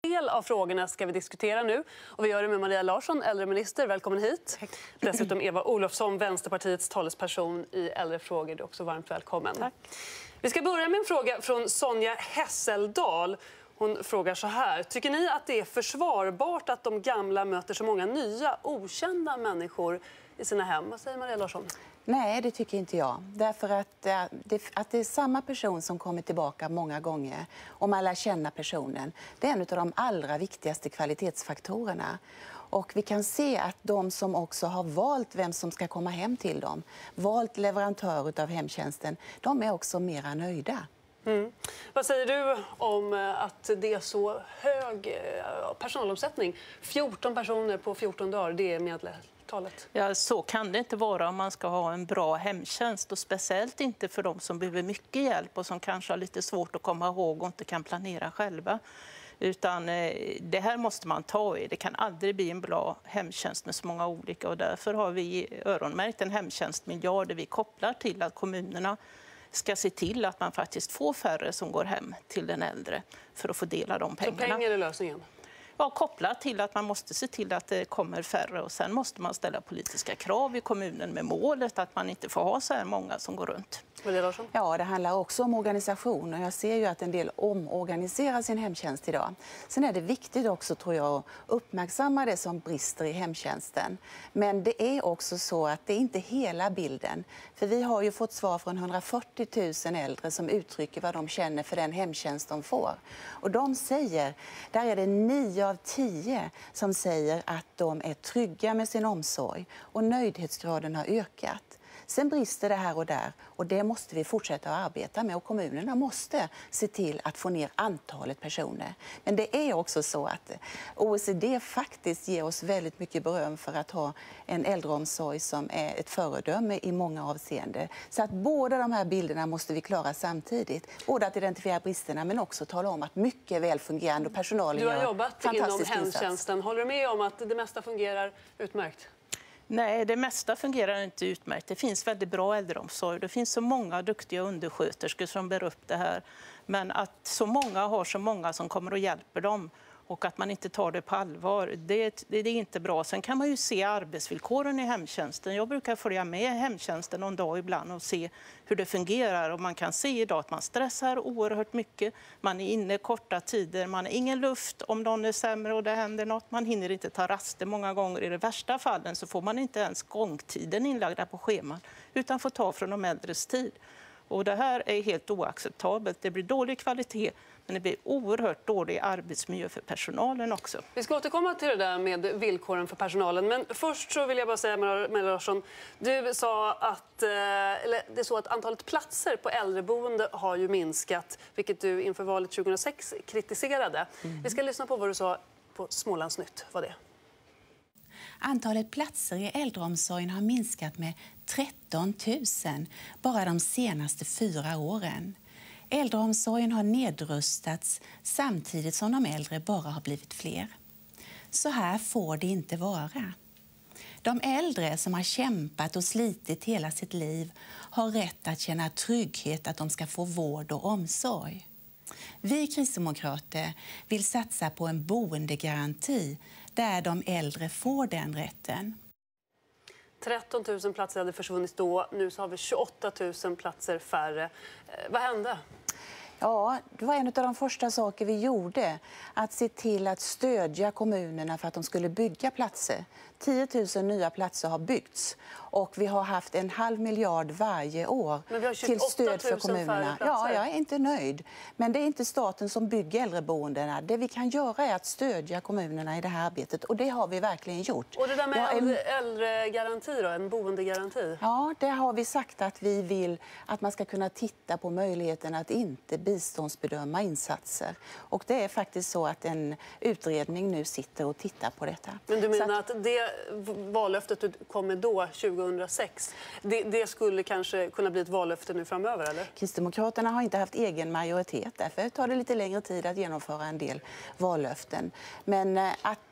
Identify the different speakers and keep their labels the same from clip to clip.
Speaker 1: Del av frågorna ska vi diskutera nu och vi gör det med Maria Larsson, äldreminister. Välkommen hit. Tack. Dessutom Eva Olofsson, Vänsterpartiets talesperson i äldrefrågor. Du är också varmt välkommen. Tack. Vi ska börja med en fråga från Sonja Hesseldal. Hon frågar så här: tycker ni att det är försvarbart att de gamla möter så många nya, okända människor i sina hem? Vad säger Maria Larsson?
Speaker 2: Nej, det tycker inte jag. Därför att det är samma person som kommer tillbaka många gånger och man lär känna personen. Det är en av de allra viktigaste kvalitetsfaktorerna. Och vi kan se att de som också har valt vem som ska komma hem till dem, valt leverantör av hemtjänsten, de är också mera nöjda. Mm.
Speaker 1: Vad säger du om att det är så hög personalomsättning? 14 personer på 14 dagar, det är medeltalet.
Speaker 3: Ja, så kan det inte vara om man ska ha en bra hemtjänst, och speciellt inte för de som behöver mycket hjälp och som kanske har lite svårt att komma ihåg och inte kan planera själva. Utan det här måste man ta i. Det kan aldrig bli en bra hemtjänst med så många olika, och därför har vi öronmärkt en hemtjänstmiljard där vi kopplar till att kommunerna ska se till att man faktiskt får färre som går hem till den äldre för att få dela de pengarna.
Speaker 1: Så pengar är lösningen?
Speaker 3: Ja, kopplat till att man måste se till att det kommer färre, och sen måste man ställa politiska krav i kommunen med målet att man inte får ha så här många som går runt.
Speaker 2: Ja, det handlar också om organisation, och jag ser ju att en del omorganiserar sin hemtjänst idag. Sen är det viktigt också, tror jag, att uppmärksamma det som brister i hemtjänsten. Men det är också så att det är inte hela bilden. För vi har ju fått svar från 140 000 äldre som uttrycker vad de känner för den hemtjänst de får. Och de säger, där är det 9 av 10 som säger att de är trygga med sin omsorg, och nöjdhetsgraden har ökat. Sen brister det här och där, och det måste vi fortsätta att arbeta med, och kommunerna måste se till att få ner antalet personer. Men det är också så att OECD faktiskt ger oss väldigt mycket beröm för att ha en äldreomsorg som är ett föredöme i många avseenden. Så att båda de här bilderna måste vi klara samtidigt. Både att identifiera bristerna men också tala om att mycket väl fungerande och personalen
Speaker 1: gör fantastisk insats. Du har jobbat inom hemtjänsten. Håller du med om att det mesta fungerar utmärkt?
Speaker 3: Nej, det mesta fungerar inte utmärkt. Det finns väldigt bra äldreomsorg. Det finns så många duktiga undersköterskor som bär upp det här. Men att så många har så många som kommer och hjälper dem, och att man inte tar det på allvar, det är inte bra. Sen kan man ju se arbetsvillkoren i hemtjänsten. Jag brukar följa med hemtjänsten någon dag ibland och se hur det fungerar. Och man kan se idag att man stressar oerhört mycket. Man är inne korta tider, man har ingen luft om någon är sämre och det händer något. Man hinner inte ta raster många gånger. I de värsta fallen så får man inte ens gångtiden inlagda på scheman, utan får ta från de äldres tid. Och det här är helt oacceptabelt. Det blir dålig kvalitet, men det blir oerhört dålig arbetsmiljö för personalen också.
Speaker 1: Vi ska återkomma till det där med villkoren för personalen. Men först så vill jag bara säga, Maria Larsson, du sa att, det är så att antalet platser på äldreboende har ju minskat, vilket du inför valet 2006 kritiserade. Vi ska lyssna på vad du sa på Smålandsnytt. Vad det är.
Speaker 4: Antalet platser i äldreomsorgen har minskat med 13 000 bara de senaste 4 åren. Äldreomsorgen har nedrustats samtidigt som de äldre bara har blivit fler. Så här får det inte vara. De äldre som har kämpat och slitit hela sitt liv har rätt att känna trygghet att de ska få vård och omsorg. Vi kristdemokrater vill satsa på en boendegaranti där de äldre får den rätten.
Speaker 1: 13 000 platser hade försvunnit då. Nu så har vi 28 000 platser färre. Vad hände?
Speaker 2: Ja, det var en av de första saker vi gjorde, att se till att stödja kommunerna för att de skulle bygga platser. 10 000 nya platser har byggts, och vi har haft 1,5 miljard varje år till stöd för kommunerna. Ja, jag är inte nöjd. Men det är inte staten som bygger äldreboendena. Det vi kan göra är att stödja kommunerna i det här arbetet, och det har vi verkligen gjort.
Speaker 1: Och det där med äldregaranti då, en boendegaranti?
Speaker 2: Ja, det har vi sagt att vi vill att man ska kunna titta på möjligheten att inte biståndsbedöma insatser. Och det är faktiskt så att en utredning nu sitter och tittar på detta.
Speaker 1: Men du menar att det vallöftet du kom med då, 2006, det skulle kanske kunna bli ett vallöfte nu framöver, eller?
Speaker 2: Kristdemokraterna har inte haft egen majoritet, därför tar det lite längre tid att genomföra en del vallöften. Men att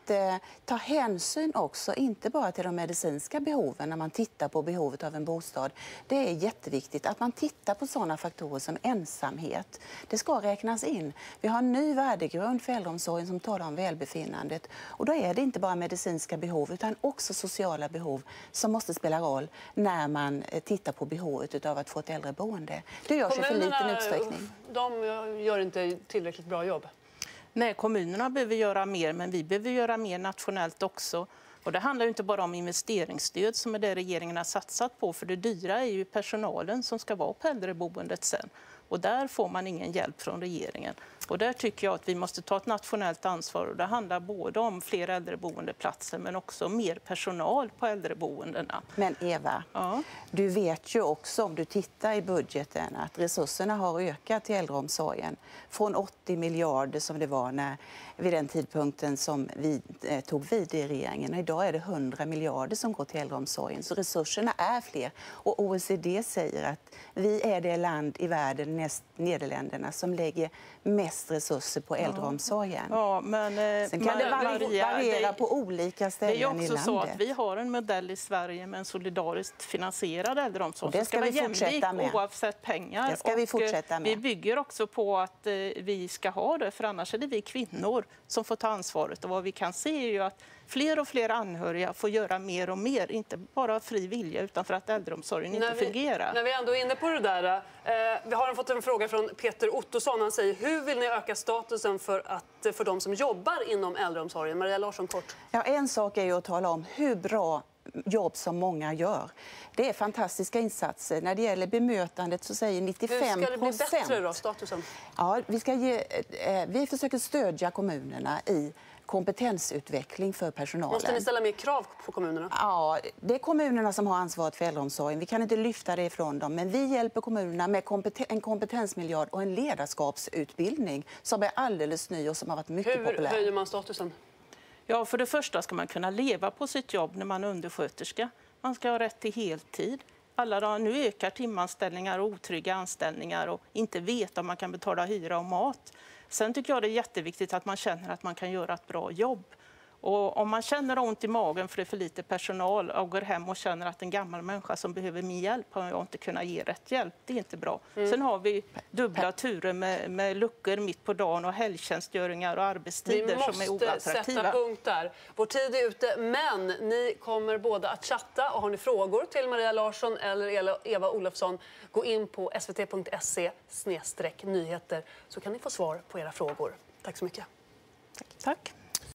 Speaker 2: att ta hänsyn också, inte bara till de medicinska behoven när man tittar på behovet av en bostad. Det är jätteviktigt att man tittar på sådana faktorer som ensamhet. Det ska räknas in. Vi har en ny värdegrund för äldreomsorgen som talar om välbefinnandet. Och då är det inte bara medicinska behov utan också sociala behov som måste spela roll när man tittar på behovet av att få ett äldreboende. Det görs i för liten utsträckning.
Speaker 1: De gör inte tillräckligt bra jobb.
Speaker 3: Nej, kommunerna behöver göra mer, men vi behöver göra mer nationellt också. Och det handlar ju inte bara om investeringsstöd som är det regeringen har satsat på, för det dyra är ju personalen som ska vara på äldreboendet sen. Och där får man ingen hjälp från regeringen. Och där tycker jag att vi måste ta ett nationellt ansvar. Och det handlar både om fler äldreboendeplatser men också mer personal på äldreboendena.
Speaker 2: Men Eva, du vet ju också om du tittar i budgeten att resurserna har ökat till äldreomsorgen från 80 miljarder som det var vid den tidpunkten som vi tog vid i regeringen. Idag är det 100 miljarder som går till äldreomsorgen. Så resurserna är fler. Och OECD säger att vi är det land i världen, näst Nederländerna, som lägger mest resurser på äldreomsorgen.
Speaker 3: Ja, men
Speaker 2: sen kan det variera på olika ställen i landet.
Speaker 3: Det är också så att vi har en modell i Sverige med en solidariskt finansierad äldreomsorg.
Speaker 2: Och det ska vi fortsätta med.
Speaker 3: Oavsett pengar.
Speaker 2: Det ska vi fortsätta med.
Speaker 3: Vi bygger också på att vi ska ha det, för annars är det vi kvinnor som får ta ansvaret. Och vad vi kan se är ju att fler och fler anhöriga får göra mer och mer, inte bara fri vilja utan för att äldreomsorgen inte fungerar.
Speaker 1: När vi ändå är inne på det där, vi har fått en fråga från Peter Ottosson. Han säger, hur vill ni öka statusen för de som jobbar inom äldreomsorgen? Maria Larsson, kort.
Speaker 2: Ja, en sak är ju att tala om hur bra jobb som många gör. Det är fantastiska insatser. När det gäller bemötandet så säger 95%... Hur
Speaker 1: ska det bli bättre då, statusen?
Speaker 2: Ja, vi försöker stödja kommunerna i kompetensutveckling för personalen.
Speaker 1: Måste ni ställa mer krav på kommunerna?
Speaker 2: Ja, det är kommunerna som har ansvaret för äldreomsorgen. Vi kan inte lyfta det ifrån dem. Men vi hjälper kommunerna med en kompetensmiljard och en ledarskapsutbildning som är alldeles ny och som har varit mycket populär.
Speaker 1: Hur höjer man statusen?
Speaker 3: Ja, för det första ska man kunna leva på sitt jobb när man är undersköterska. Man ska ha rätt till heltid. Nu ökar timanställningar och otrygga anställningar och inte veta om man kan betala hyra och mat. Sen tycker jag det är jätteviktigt att man känner att man kan göra ett bra jobb. Och om man känner ont i magen för det är för lite personal och går hem och känner att en gammal människa som behöver min hjälp har jag inte kunnat ge rätt hjälp, det är inte bra. Sen har vi dubbla turer med luckor mitt på dagen och helgtjänstgöringar och arbetstider som är oattraktiva.
Speaker 1: Vi måste sätta punkt där. Vår tid är ute, men ni kommer båda att chatta. Och har ni frågor till Maria Larsson eller Eva Olofsson, gå in på svt.se/nyheter så kan ni få svar på era frågor. Tack så mycket.
Speaker 3: Tack.